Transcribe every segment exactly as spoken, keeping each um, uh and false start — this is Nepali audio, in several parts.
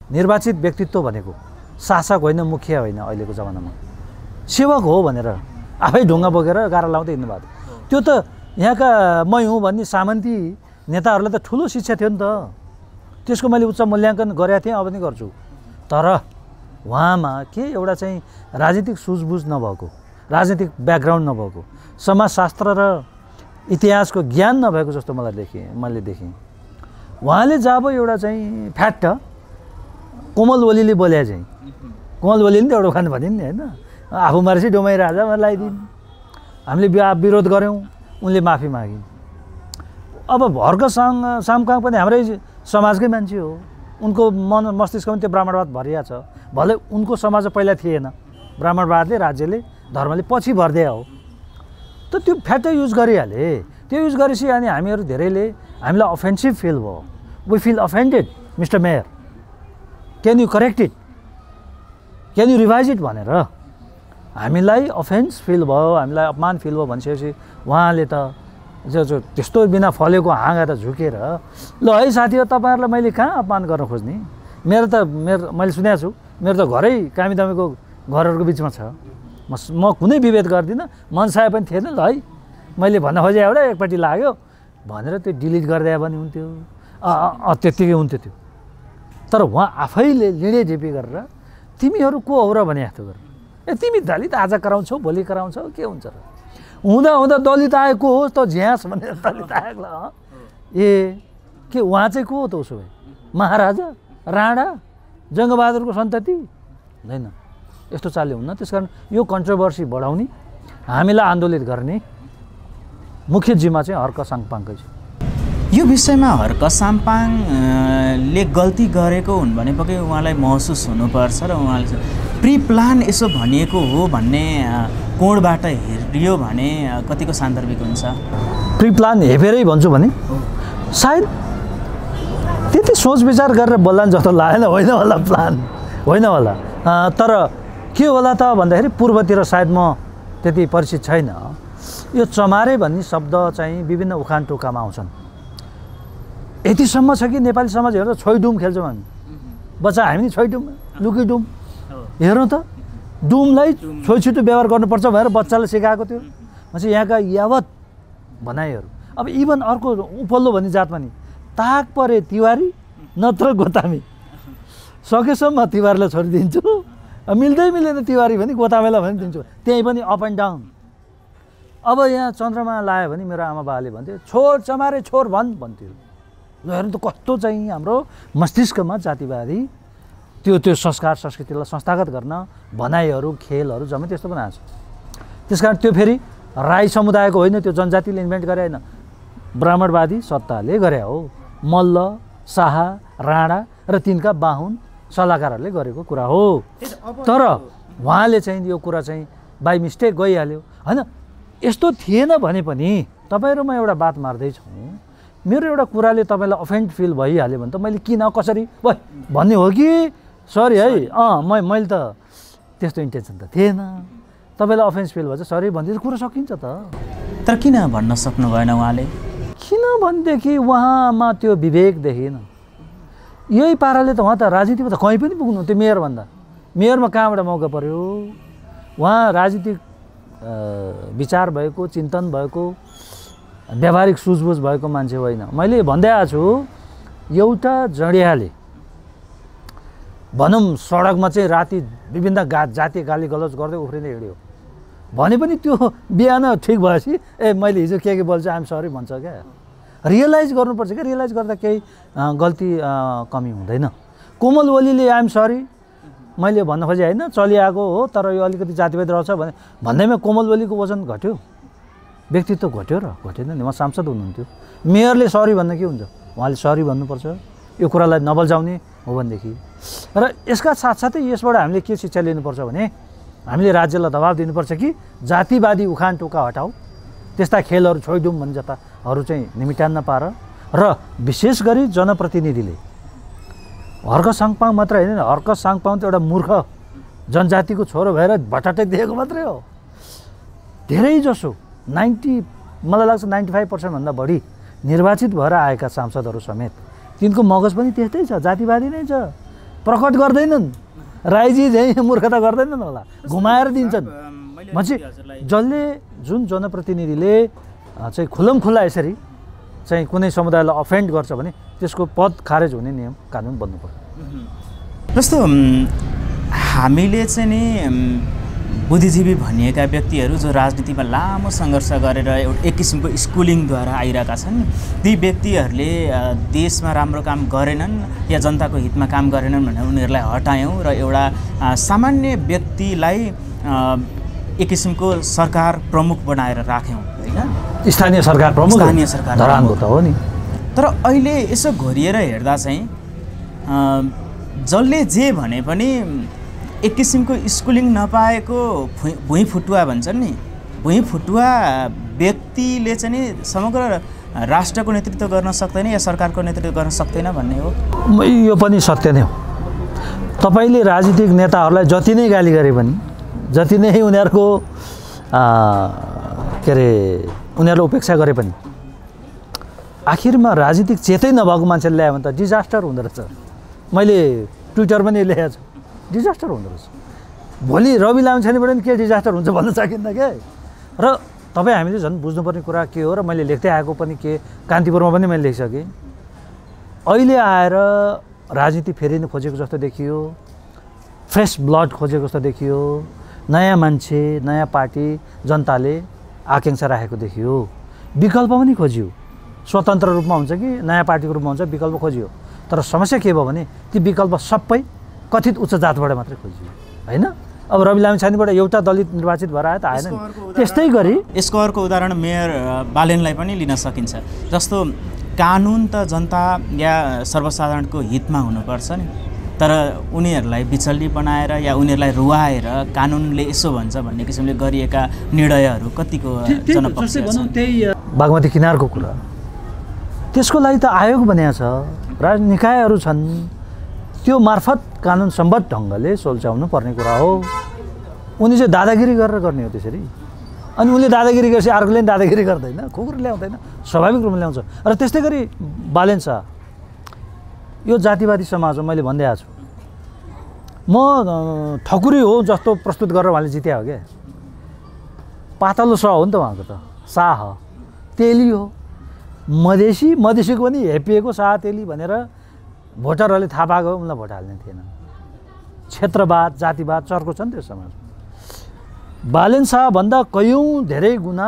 निर्वाचित व्यक्तित्व भनेको शासक होइन, मुखिया होइन, अहिलेको जमानामा सेवक हो भनेर आफै ढुङ्गा बोकेर गाह्रो लाउँदै हिँड्नुभएको। त्यो त यहाँका मै हुँ भन्ने सामन्ती नेताहरूलाई त ठुलो शिक्षा थियो नि त, त्यसको मैले उच्च मूल्याङ्कन गरेका थिएँ, अब पनि गर्छु। तर उहाँमा के एउटा चाहिँ राजनीतिक सुझबुझ नभएको, राजनीतिक ब्याकग्राउन्ड नभएको, समाजशास्त्र र इतिहासको ज्ञान नभएको जस्तो मलाई देखेँ मैले देखेँ। उहाँले जब एउटा चाहिँ फ्याट कोमल ओलीले बोले चाहिँ, कोमल ओलीले नि त एउटा खानु भनिन् नि होइन, आफू मारेपछि डोमाई राजा लगाइदिन्, हामीले विरोध गऱ्यौँ, उनले माफी मागिन्। अब हर्क साङ सामकाङ पनि हाम्रै समाजकै मान्छे हो, उनको मन मस्तिष्कमा त्यो ब्राह्मणवाद भरिया छ। भले उनको समाज पहिला थिएन, ब्राह्मणवादले राज्यले धर्मले पछि भरिदिया हो, त त्यो फ्याटै युज गरिहाले। त्यो युज गरेपछि अनि हामीहरू धेरैले हामीलाई अफेन्सिभ फिल भयो, we feel offended mister mayor, can you correct it, can you revise it भनेर हामीलाई अफेन्स फिल भयो, हामीलाई अपमान फिल भयो भनिसकेपछि उहाँले त जो जो त्यस्तो बिना फलेको हाँगा त झुकेर ल है साथी हो तपाईँहरूलाई मैले कहाँ अपमान गर्न खोज्ने, मेरो त मेरो मैले सुनेको छु मेरो त घरै कामी दामीको घरहरूको बिचमा छ, म म कुनै विभेद गर्दिनँ, मनसाय पनि थिएन, ल है मैले भन्न खोजेँ एउटा एकपट्टि लाग्यो भनेर त्यो डिलिट गरिदियो भने हुन्थ्यो, त्यत्तिकै हुन्थ्यो त्यो। तर उहाँ आफैले लिँडे ढिपी गरेर तिमीहरू को हो र भने जस्तो गरेर, ए तिमी दलित आज कराउँछौ भोलि कराउँछौ के हुन्छ र, हुँदा हुँदा दलित आएको हो त झ्यास भनेर दलित आएको ल, ए के उहाँ चाहिँ को हो त उसो भए, महाराजा राणा जङ्गबहादुरको सन्तति होइन, यस्तो चालले हुन्न। त्यस कारण यो कन्ट्रोभर्सी बढाउने, हामीलाई आन्दोलित गर्ने मुख्य जिम्मा चाहिँ हर्क साङपाङकै छ। यो विषयमा हर्क साङपाङले गल्ती गरेको हुन् भने पक्कै उहाँलाई महसुस हुनुपर्छ र उहाँले प्रि प्लान यसो भनिएको हो भन्ने कोणबाट हेरियो भने कतिको सान्दर्भिक हुन्छ? प्रि प्लान हेपेरै भन्छु भने सायद त्यति सोच विचार गरेर बोल्ला जस्तो लागेन, होइन होला प्लान होइन होला, तर के होला त भन्दाखेरि पूर्वतिर सायद म त्यति परिचित छैन। यो चमारे भन्ने शब्द चाहिँ विभिन्न उखान टोकामा आउँछन्। यतिसम्म छ कि नेपाली समाजहरू त छोइडुम खेल्छौँ हामी, बच्चा हामी नि छोइडुम लुकीडुम, हेर्नु त डुमलाई छोइछुटो व्यवहार गर्नुपर्छ भनेर बच्चालाई सिकाएको थियो। भनेपछि यहाँका यावत भनाइहरू, अब इभन अर्को उपल्लो भन्ने जातमा नि ताक परे तिवारी नत्र गोतामी, सकेसम्म तिवारीलाई छोडिदिन्छु, मिल्दै मिलेन तिवारी भने गोतामेलाई भने दिन्छु, त्यहीँ पनि अप एन्ड डाउन। अब यहाँ चन्द्रमा लायो भने मेरो आमा बाबाले भन्थ्यो छोड चमारे छोड भन् भन्थ्यो। ल हेर्नु त कस्तो चाहिँ हाम्रो मस्तिष्कमा जातिवादी त्यो त्यो संस्कार संस्कृतिलाई संस्थागत गर्न भनाइहरू खेलहरू जम्मै त्यस्तो बनाएको छ। त्यस कारण त्यो फेरि राई समुदायको होइन, त्यो जनजातिले इन्भेन्ट गरे होइन, ब्राह्मणवादी सत्ताले गरे हो, मल्ल शाह राणा र तिनका बाहुन सल्लाहकारहरूले गरेको कुरा हो। तर उहाँले चाहिँ यो कुरा चाहिँ बाई मिस्टेक गइहाल्यो होइन। यस्तो थिएन भने पनि तपाईँहरूमा एउटा बात मार्दैछौँ, मेरो एउटा कुराले तपाईँलाई अफेन्ड फिल भइहाल्यो भने त मैले किन कसरी वा भन्ने हो कि सरी है, अँ म मैले त त्यस्तो इन्टेन्सन त थिएन, तपाईँलाई अफेन्स फिल भएछ सरी भनिदिएर कुरा सकिन्छ त। तर किन भन्न सक्नु भएन उहाँले? किन भनेदेखि उहाँमा त्यो विवेक देखिएन। यही पाराले त उहाँ त राजनीतिमा त कहीँ पनि पुग्नु, त्यो मेयरभन्दा मेयरमा कहाँबाट मौका पर्यो? उहाँ राजनीतिक विचार भएको, चिन्तन भएको, व्यावहारिक सुझबुझ भएको मान्छे होइन। मैले भन्दै आएको छु, एउटा जडियाले भनौँ सडकमा चाहिँ राति विभिन्न गा जातीय गाली गलौज गर्दै उफ्रिँदै हिँड्यो भने पनि त्यो बिहान ठिक भएपछि ए मैले हिजो के के बोल्छु आइएम सरी भन्छ क्या। रियलाइज गर्नुपर्छ क्या, रियलाइज गर्दा केही गल्ती कमी हुँदैन। कोमल ओलीले आइएम सरी मैले भन्न खोजेँ होइन, चलिआएको हो तर यो अलिकति जातिवाद रहेछ भने भन्दैमा कोमल ओलीको वजन घट्यो, व्यक्तित्व घट्यो र घटेन नि। उहाँ सांसद हुनुहुन्थ्यो, मेयरले सरी भन्न के हुन्छ, उहाँले सरी भन्नुपर्छ, यो कुरालाई नबल्झाउने हो भनेदेखि। र यसका साथसाथै यसबाट हामीले के शिक्षा लिनुपर्छ भने हामीले राज्यलाई दबाब दिनुपर्छ कि जातिवादी उखान टोका हटाऊ, त्यस्ता खेलहरू छोइडुम भन्ने जताहरू चाहिँ निमिटान्न पार। र विशेष गरी जनप्रतिनिधिले हर्क साङपाङ मात्र होइन, हर्क साङपाङ त एउटा मूर्ख जनजातिको छोरो भएर भटाटै दिएको मात्रै हो। धेरै जसो नाइन्टी मलाई लाग्छ नाइन्टी फाइभ पर्सेन्टभन्दा बढी निर्वाचित भएर आएका सांसदहरू समेत तिनको मगज पनि त्यस्तै छ, जातिवादी नै छ। प्रकट गर्दैनन्, राईजी चाहिँ मूर्खता गर्दैनन् होला, घुमाएर दिन्छन्। मान्छे जसले जुन जनप्रतिनिधिले चाहिँ खुलम खुल्ला यसरी चाहिँ कुनै समुदायलाई अफेन्ड गर्छ भने त्यसको पद खारेज हुने नियम कानुन बन्नु पर्यो। जस्तो हामीले चाहिँ नि बुद्धिजीवी भनिएका व्यक्तिहरू जो राजनीतिमा लामो सङ्घर्ष गरेर एउटा एक किसिमको स्कुलिङद्वारा आइरहेका छन्, ती व्यक्तिहरूले देशमा राम्रो काम गरेनन् या जनताको हितमा काम गरेनन् भनेर उनीहरूलाई हटायौँ र एउटा सामान्य व्यक्तिलाई एक किसिमको सरकार प्रमुख बनाएर राख्यौँ होइन, स्थानीय सरकार प्रमुख, स्थानीय सरकार धरानको त हो नि। तर अहिले यसो घोरिएर हेर्दा चाहिँ जसले जे भने पनि एक किसिमको स्कुलिङ नपाएको भुइँ फुटुवा भन्छन् नि, भुइँ फुटुवा व्यक्तिले चाहिँ नि समग्र राष्ट्रको नेतृत्व गर्न सक्दैन या सरकारको नेतृत्व गर्न सक्दैन भन्ने हो। यो पनि सत्य नै हो। तपाईँले राजनीतिक नेताहरूलाई जति नै गाली गरे पनि, जति नै उनीहरूको के अरे उनीहरूलाई उपेक्षा गरे पनि आखिरमा राजनीतिक चेतै नभएको मान्छेले ल्यायो भने त डिजास्टर हुँदो रहेछ। मैले ट्विटर पनि लेखेको छु, डिजास्टर हुँदो रहेछ। भोलि रवि लामिछानेबाट पनि के डिजास्टर हुन्छ भन्न सकिन्न क्या। र तपाईँ हामीले झन् बुझ्नुपर्ने कुरा के हो, र मैले लेख्दै आएको पनि के, कान्तिपुरमा पनि मैले लेखिसकेँ। अहिले आएर राजनीति फेरिनु खोजेको जस्तो देखियो, फ्रेस ब्लड खोजेको जस्तो देखियो, नयाँ मान्छे नयाँ पार्टी जनताले आकाङ्क्षा राखेको देखियो। विकल्प पनि खोजियो, स्वतन्त्र रूपमा हुन्छ कि नयाँ पार्टीको रूपमा हुन्छ, विकल्प खोजियो। तर समस्या के भयो भने ती विकल्प सबै कथित उच्च जातबाट मात्रै खोजियो होइन। अब रवि लामिछानेबाट एउटा दलित निर्वाचित भएर आयो त आएन नि। त्यस्तै गरी यसको अर्को उदाहरण मेयर बालेनलाई पनि लिन सकिन्छ। जस्तो कानुन त जनता या सर्वसाधारणको हितमा हुनुपर्छ नि, तर उनीहरूलाई बिचल्ली बनाएर या उनीहरूलाई रुवाएर कानुनले यसो भन्छ भन्ने किसिमले गरिएका निर्णयहरू कतिको जनपक्ष छन्। बागमती किनारको कुरा, त्यसको लागि त आयोग बनिएको छ, राज निकायहरू छन्, त्यो मार्फत कानुन सम्बद्ध ढङ्गले सोल्चाउनु पर्ने कुरा हो। उनी चाहिँ दादागिरी गरेर गर्ने हो त्यसरी, अनि उनले दादागिरी गरेपछि अर्कोले पनि दादागिरी गर्दैन, खुकुर ल्याउँदैन, स्वाभाविक रूपमा ल्याउँछ। र त्यस्तै गरी बालेन शाह यो जातिवादी समाज हो, मैले भन्दै आएको छु। म ठकुरी हो जस्तो प्रस्तुत गरेर उहाँले जित्या हो क्या। पातलो स हो नि त उहाँको त, शाह तेली हो, मधेसी, मधेसीको पनि हेपिएको शाह तेली भनेर भोटरहरूले थाहा पाएको उनलाई भोट हाल्ने थिएन। क्षेत्रवाद जातिवाद चर्को छ नि त्यो समाज। बालेन शाहभन्दा कयौँ धेरै गुणा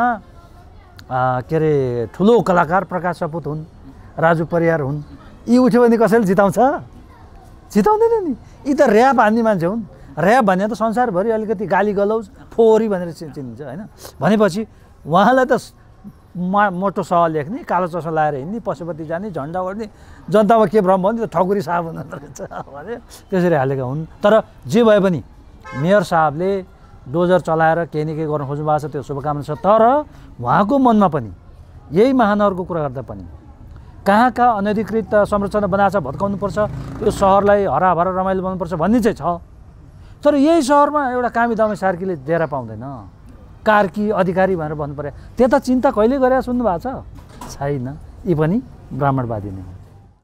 के अरे ठुलो कलाकार प्रकाश सपुत हुन्, राजु परियार हुन्। यी उठ्यो भने कसैले जिताउँछ? जिताउँदैन नि। यी त ऱ्याप हान्ने मान्छे हुन्। ऱ्याप भने त संसारभरि अलिकति गाली गलौज फोहोरी भनेर चिनिन्छ होइन। भनेपछि उहाँलाई त मा मोटो सह लेख्ने, कालो चस्मा लाएर हिँड्ने, पशुपति जाने, झन्डा ओढ्ने, जनतामा के भ्रम भयो नि त ठकुरी साहब हुनुहुँदो रहेछ भने त्यसरी हालेका हुन्। तर जे भए पनि मेयर साहबले डोजर चलाएर केही न केही गर्न खोज्नु भएको छ, त्यो शुभकामना छ। तर उहाँको मनमा पनि यही महानगरको कुरा गर्दा पनि कहाँ कहाँ अनधिकृत संरचना बनाएको छ, भत्काउनुपर्छ, यो सहरलाई हराभरा रमाइलो बनाउनुपर्छ भन्ने चाहिँ छ। तर यही सहरमा एउटा कामी दमे सार्कीले डेरा पाउँदैन, कार्की अधिकारी भनेर भन्नु पर्यो। त्यता चिन्ता कहिले गरेर सुन्नु भएको छ? छैन। यी पनि ब्राह्मणवादी नै हो।